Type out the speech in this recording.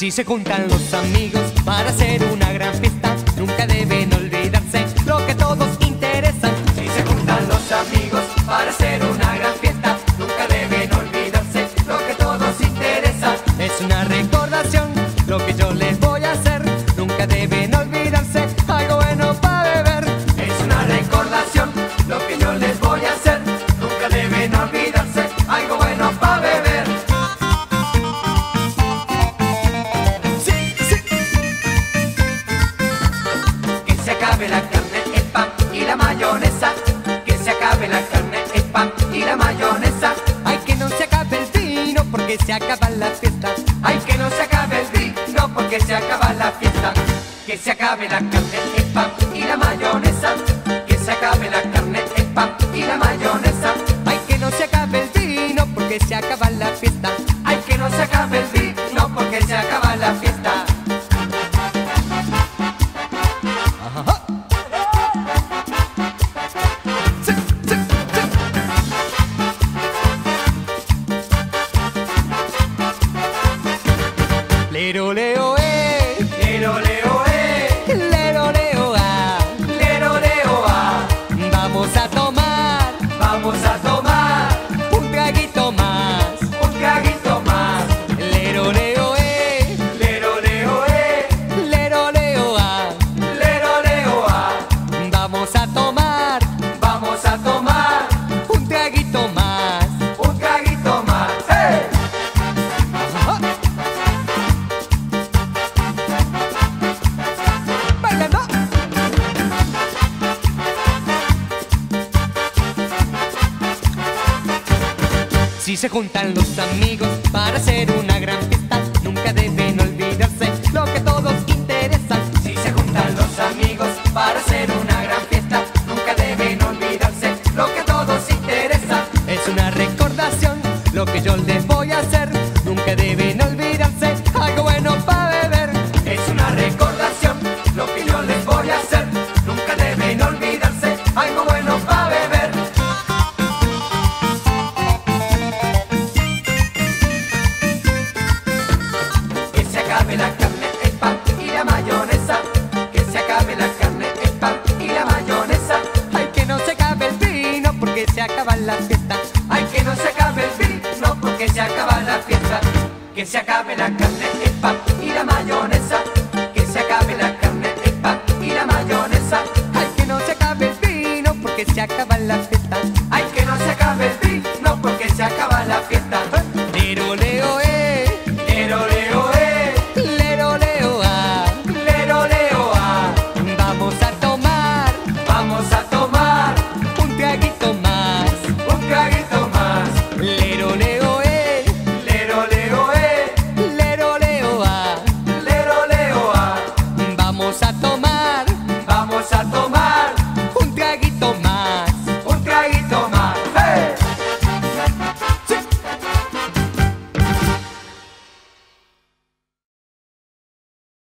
Si se juntan los amigos para hacer una gran fiesta, nunca deben olvidarse lo que todos interesan. Si se juntan los amigos para hacer una gran fiesta, nunca deben olvidarse lo que todos interesan. Es una recordación lo que yo les voy a hacer, nunca deben olvidarse algo bueno para beber. Es una recordación lo que yo les voy a hacer, nunca deben olvidarse algo bueno para beber. La carne, el pan y la mayonesa, que se acabe la carne, el pan y la mayonesa. Ay, que no se acabe el vino porque se acaba la fiesta. Ay, que no se acabe el vino porque se acaba la fiesta. Que se acabe la carne, el pan y la mayonesa, que se acabe la carne, el pan y la mayonesa. Ay, que no se acabe el vino porque se acaba la fiesta. Ay, que no se acabe el vino porque se acaba la fiesta. Lero leo lero leo lero leo lero leo vamos a tomar un traguito más, lero leo lero leo lero leo vamos a tomar un traguito más, ¡hey! Si se juntan los amigos para hacer una gran fiesta, nunca deben olvidarse lo que todos interesan. Si se juntan los amigos para hacer una gran fiesta, nunca deben olvidarse lo que todos interesan. Es una recordación lo que yo les voy a hacer, nunca deben olvidarse algo bueno para beber. Es una recordación lo que yo les voy a hacer, nunca deben olvidarse algo bueno para beber. La carne, el pan y la mayonesa, que se acabe la carne, el pan y la mayonesa. Ay, que no se acabe el vino porque se acaba la fiesta. Ay, que no se acabe el vino porque se acaba la fiesta. Que se acabe la carne,